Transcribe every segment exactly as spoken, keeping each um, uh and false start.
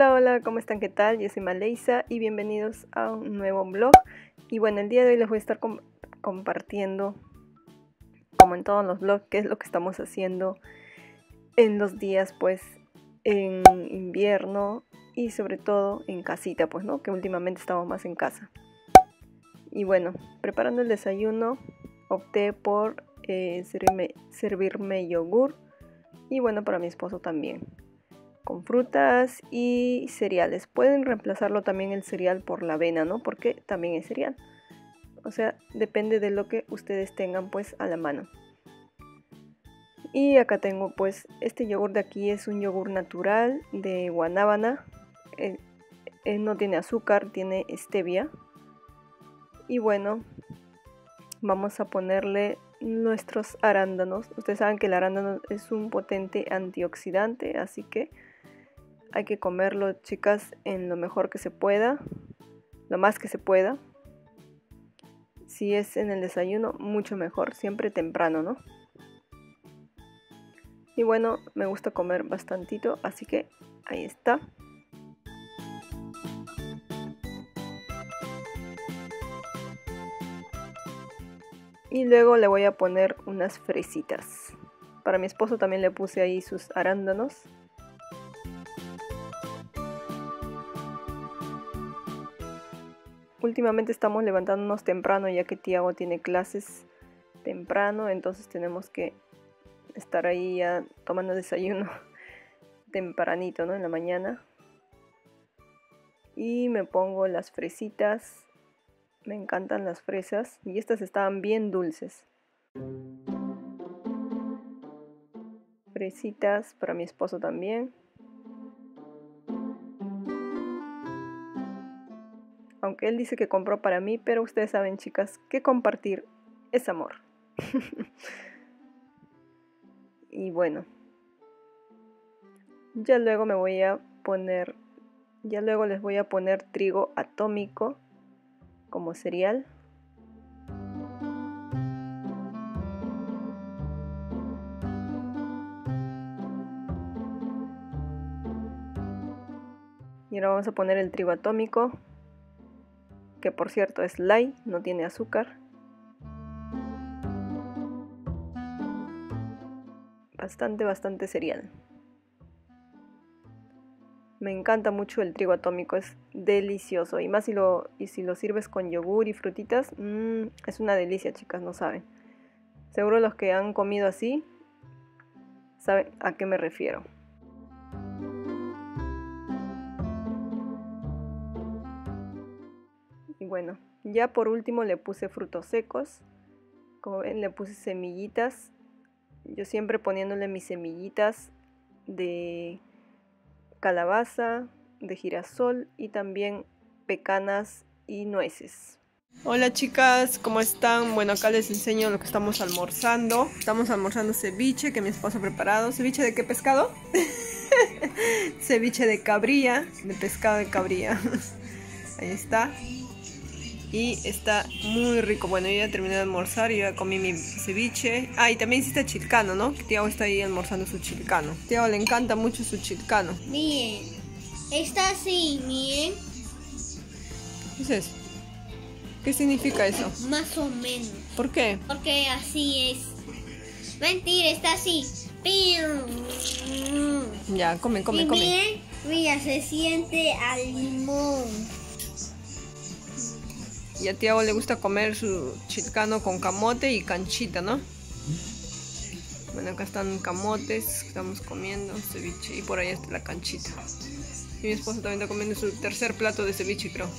Hola, hola, ¿cómo están? ¿Qué tal? Yo soy Maleisa y bienvenidos a un nuevo vlog. Y bueno, el día de hoy les voy a estar com compartiendo, como en todos los vlogs, qué es lo que estamos haciendo en los días, pues, en invierno y sobre todo en casita, pues, ¿no? Que últimamente estamos más en casa. Y bueno, preparando el desayuno, opté por eh, servirme, servirme yogur y bueno, para mi esposo también, con frutas y cereales. Pueden reemplazarlo también el cereal por la avena, ¿no? Porque también es cereal. O sea, depende de lo que ustedes tengan pues a la mano. Y acá tengo pues este yogur de aquí, es un yogur natural de guanábana. Eh, eh, no tiene azúcar, tiene stevia. Y bueno, vamos a ponerle nuestros arándanos. Ustedes saben que el arándano es un potente antioxidante, así que hay que comerlo, chicas, en lo mejor que se pueda, lo más que se pueda. Si es en el desayuno, mucho mejor, siempre temprano, ¿no? Y bueno, me gusta comer bastantito, así que ahí está. Y luego le voy a poner unas fresitas. Para mi esposo también le puse ahí sus arándanos. Últimamente estamos levantándonos temprano ya que Tiago tiene clases temprano, entonces tenemos que estar ahí ya tomando desayuno tempranito, ¿no? En la mañana. Y me pongo las fresitas. Me encantan las fresas y estas estaban bien dulces. Fresitas para mi esposo también. Aunque él dice que compró para mí, pero ustedes saben, chicas, que compartir es amor. Y bueno, ya luego me voy a poner, ya luego les voy a poner trigo atómico como cereal. Y ahora vamos a poner el trigo atómico, que por cierto es light, no tiene azúcar. Bastante, bastante cereal. Me encanta mucho el trigo atómico, es delicioso. Y más si lo, y si lo sirves con yogur y frutitas, mmm, es una delicia, chicas, no saben. Seguro los que han comido así saben a qué me refiero. Y bueno, ya por último le puse frutos secos. Como ven, le puse semillitas. Yo siempre poniéndole mis semillitas de calabaza, de girasol y también pecanas y nueces. Hola chicas, ¿cómo están? Bueno, acá les enseño lo que estamos almorzando. Estamos almorzando ceviche que mi esposo ha preparado. ¿Ceviche de qué pescado? Ceviche de cabrilla, de pescado de cabrilla. Ahí está. Y está muy rico. Bueno, yo ya terminé de almorzar y ya comí mi ceviche. Ah, y también hiciste chilcano, ¿no? Tiago está ahí almorzando su chilcano. Tiago le encanta mucho su chilcano. Miren, está así, miren. ¿Qué es eso? ¿Qué significa eso? Más o menos. ¿Por qué? Porque así es. Mentira, está así. Ya, come, come, y come. miren, mira, se siente al limón. Y a Tiago le gusta comer su chilcano con camote y canchita, ¿no? Bueno, acá están camotes que estamos comiendo, ceviche, y por ahí está la canchita. Y mi esposo también está comiendo su tercer plato de ceviche, creo.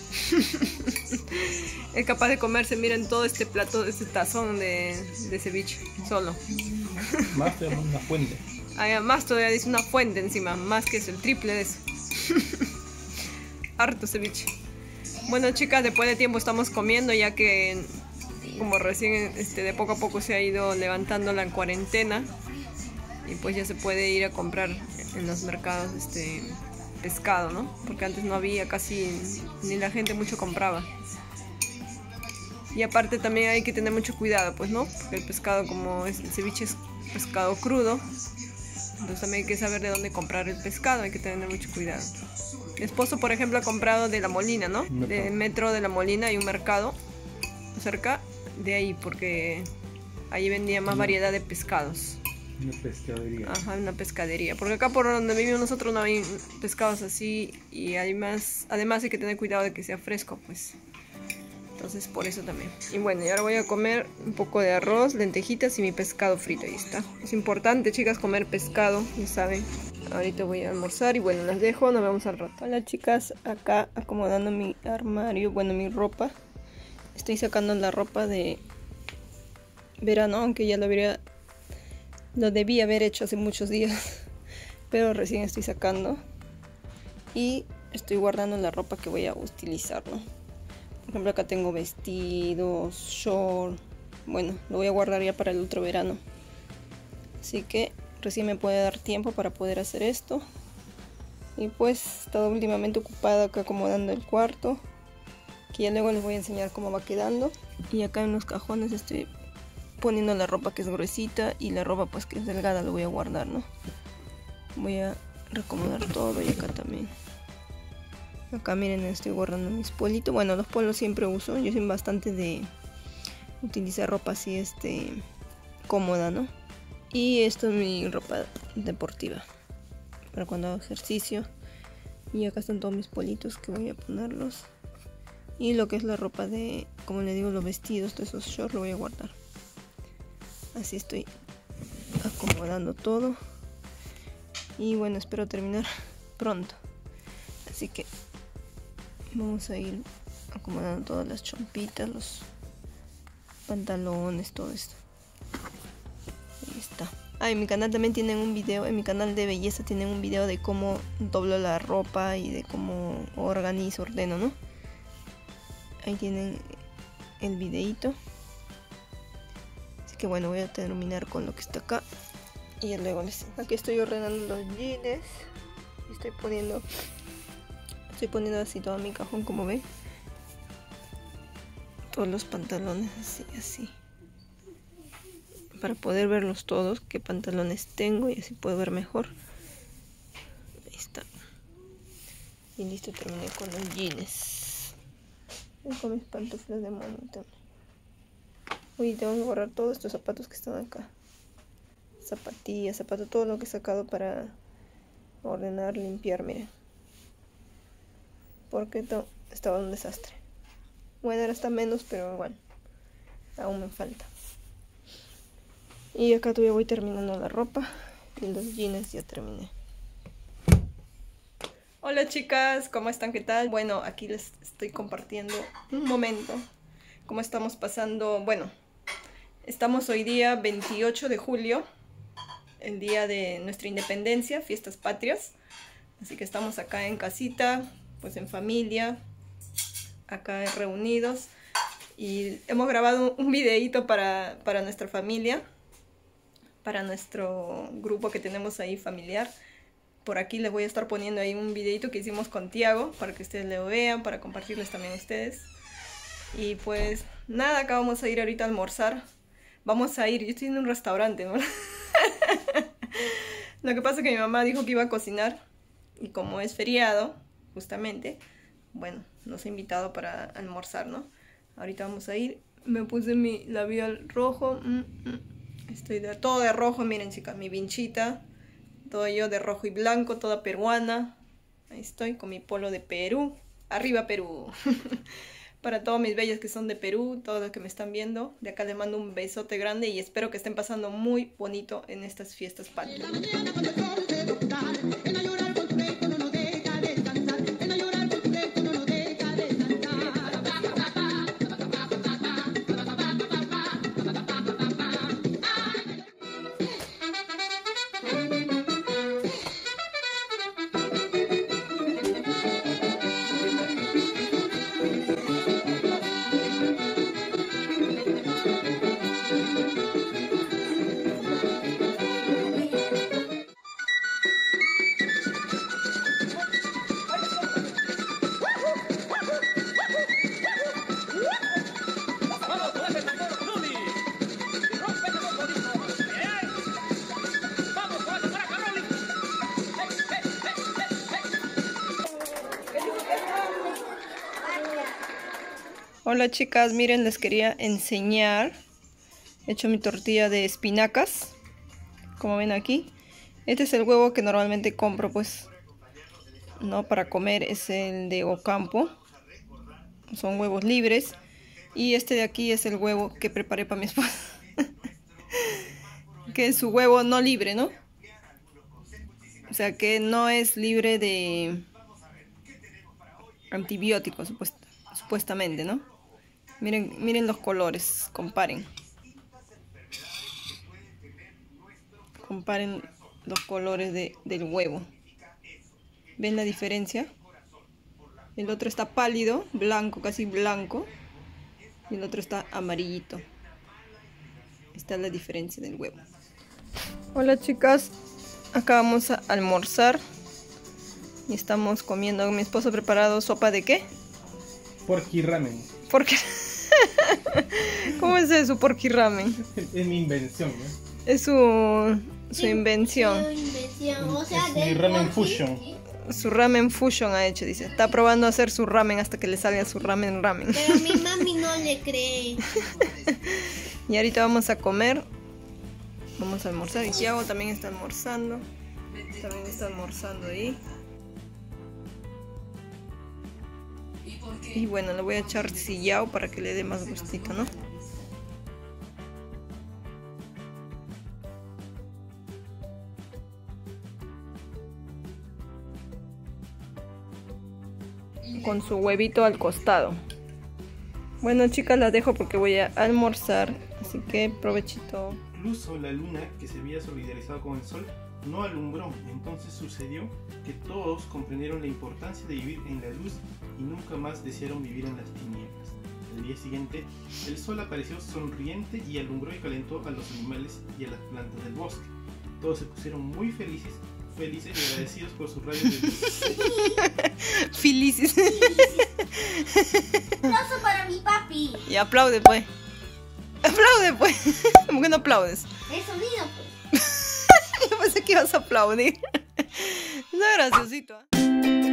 Es capaz de comerse, miren, todo este plato, este tazón de, de ceviche, solo. Más te una fuente. Además todavía dice una fuente encima, más que eso, el triple de eso. Harto ceviche. Bueno chicas, después de tiempo estamos comiendo ya que como recién este, de poco a poco se ha ido levantando la cuarentena y pues ya se puede ir a comprar en los mercados este pescado, ¿no? Porque antes no había casi, ni la gente mucho compraba. Y aparte también hay que tener mucho cuidado, pues, ¿no? Porque el pescado, como es, el ceviche es pescado crudo, Entonces también hay que saber de dónde comprar el pescado, hay que tener mucho cuidado. Mi esposo, por ejemplo, ha comprado de La Molina, ¿no? De Metro de La Molina, hay un mercado cerca de ahí, porque ahí vendía más variedad de pescados. Una pescadería. Ajá, una pescadería. Porque acá por donde vivimos nosotros no hay pescados así, y además, además hay que tener cuidado de que sea fresco, pues. Entonces por eso también. Y bueno, y ahora voy a comer un poco de arroz, lentejitas y mi pescado frito. Ahí está. Es importante, chicas, comer pescado, ya saben. Ahorita voy a almorzar y bueno, las dejo, nos vemos al rato. Hola, chicas, acá acomodando mi armario, bueno, mi ropa. Estoy sacando la ropa de verano, aunque ya lo habría, lo debí haber hecho hace muchos días, pero recién estoy sacando. Y estoy guardando la ropa que voy a utilizar, ¿no? Por ejemplo, acá tengo vestidos, short. Bueno, lo voy a guardar ya para el otro verano. Así que recién me puede dar tiempo para poder hacer esto. Y pues he estado últimamente ocupada acá acomodando el cuarto, que ya luego les voy a enseñar cómo va quedando. Y acá en los cajones estoy poniendo la ropa que es gruesita y la ropa pues que es delgada lo voy a guardar, ¿no? Voy a recomodar todo y acá también. Acá miren, estoy guardando mis politos. Bueno, los polos siempre uso. Yo soy bastante de utilizar ropa así, este, cómoda, ¿no? Y esto es mi ropa deportiva para cuando hago ejercicio. Y acá están todos mis politos que voy a ponerlos. Y lo que es la ropa de, como le digo, los vestidos, todos esos shorts lo voy a guardar. Así estoy acomodando todo. Y bueno, espero terminar pronto. Así que vamos a ir acomodando todas las chompitas, los pantalones, todo esto. Ahí está. Ah, en mi canal también tienen un video, en mi canal de belleza tienen un video de cómo doblo la ropa y de cómo organizo, ordeno, ¿no? Ahí tienen el videito. Así que bueno, voy a terminar con lo que está acá. Y ya luego les... Aquí estoy ordenando los jeans. Y estoy poniendo... Estoy poniendo así todo mi cajón, como ven. Todos los pantalones así, así. Para poder verlos todos, qué pantalones tengo y así puedo ver mejor. Ahí está. Y listo, terminé con los jeans. Voy con mis pantuflas de mono también. Uy, tengo que borrar todos estos zapatos que están acá. Zapatillas, zapatos, todo lo que he sacado para ordenar, limpiar, miren. Porque esto estaba un desastre. Bueno, ahora está menos, pero igual. Aún me falta. Y acá todavía voy terminando la ropa. Y los jeans ya terminé. Hola, chicas, ¿cómo están? ¿Qué tal? Bueno, aquí les estoy compartiendo un momento cómo estamos pasando. Bueno, estamos hoy día veintiocho de julio, el día de nuestra independencia, fiestas patrias. Así que estamos acá en casita, pues en familia, acá reunidos. Y hemos grabado un videíto para, para nuestra familia, para nuestro grupo que tenemos ahí familiar. Por aquí les voy a estar poniendo ahí un videito que hicimos con Tiago, para que ustedes lo vean, para compartirles también a ustedes. Y pues nada, acá vamos a ir ahorita a almorzar. Vamos a ir, yo estoy en un restaurante, ¿no? Lo que pasa es que mi mamá dijo que iba a cocinar. Y como es feriado, justamente, bueno, nos ha invitado para almorzar, ¿no? Ahorita vamos a ir. Me puse mi labial rojo. Mm, mm. Estoy de, todo de rojo, miren, chicas, mi vinchita. Todo yo de rojo y blanco, toda peruana. Ahí estoy con mi polo de Perú. ¡Arriba Perú! Para todos mis bellas que son de Perú, todos los que me están viendo. De acá les mando un besote grande y espero que estén pasando muy bonito en estas fiestas patrias. Hola chicas, miren, les quería enseñar. He hecho mi tortilla de espinacas, como ven aquí. Este es el huevo que normalmente compro, pues, no para comer, es el de Ocampo. Son huevos libres. Y este de aquí es el huevo que preparé para mi esposa. Que es su huevo no libre, ¿no? O sea, que no es libre de antibióticos, supuest supuestamente, ¿no? Miren, miren los colores, comparen. Comparen los colores de, del huevo. ¿Ven la diferencia? El otro está pálido, blanco, casi blanco. Y el otro está amarillito. Esta es la diferencia del huevo. Hola chicas, acá vamos a almorzar. Y estamos comiendo. Mi esposo ha preparado sopa de ¿qué? Porky ramen. Porque ¿cómo es eso, porky ramen? Es mi invención, ¿no? Es su, su invención. Su invención, o sea, Es mi del ramen porky. fusion. Su ramen fusion ha hecho, dice. Está probando a hacer su ramen hasta que le salga su ramen ramen. Pero mi mami no le cree. Y ahorita vamos a comer. Vamos a almorzar. Y Tiago también está almorzando. También está almorzando ahí. Y bueno, le voy a echar sillao para que le dé más gustito, ¿no? Con su huevito al costado. Bueno chicas, las dejo porque voy a almorzar. Así que provechito. Incluso la luna, que se había solidarizado con el sol, no alumbró. Entonces sucedió que todos comprendieron la importancia de vivir en la luz y nunca más desearon vivir en las tinieblas. Al día siguiente, el sol apareció sonriente y alumbró y calentó a los animales y a las plantas del bosque. Todos se pusieron muy felices, felices y agradecidos por sus rayos de luz. Felices. Aplauso para mi papi. Y aplaude pues. Aplaude pues. ¿Por qué no aplaudes? El sonido, pues. Yo pensé que ibas a aplaudir. No, graciosito. ¿eh?